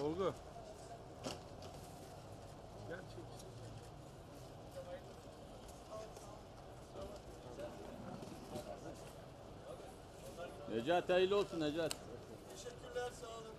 Olgu. Gel çek. Necat hayırlı olsun Necat. Teşekkürler, sağ olun.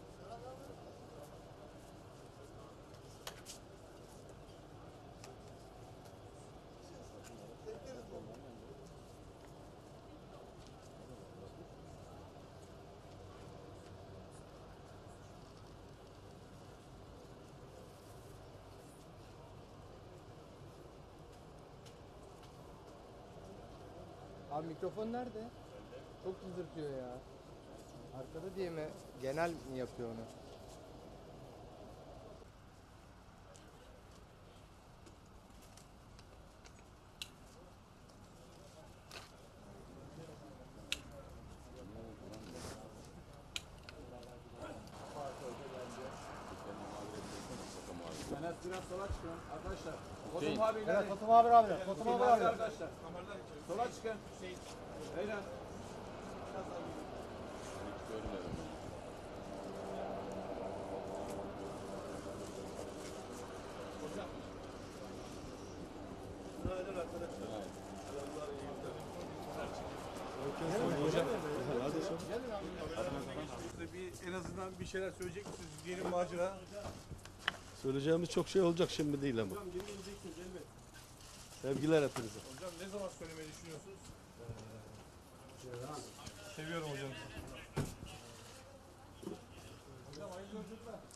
Abi mikrofon nerede? Çok cızırtıyor ya. Arkada diye mi? Genel mi yapıyor onu? Enes biraz sola çıkın arkadaşlar. Hüseyin. Foto muhabirleri. Evet, foto muhabiri abi. Foto Hüseyin muhabiri abi abi. arkadaşlar. Sola çıkın. Beyler. Hiç görmedim. Günaydın arkadaşlar. Bir en azından bir şeyler söyleyecek misiniz? Diyelim macera. Söyleyeceğimiz çok şey olacak şimdi değil ama. Hocam geri geleceksiniz elbet. Sevgiler hepinize. Hocam ne zaman söylemeyi düşünüyorsunuz? Seviyorum hocam. Hocam hayırlı yolculuklar.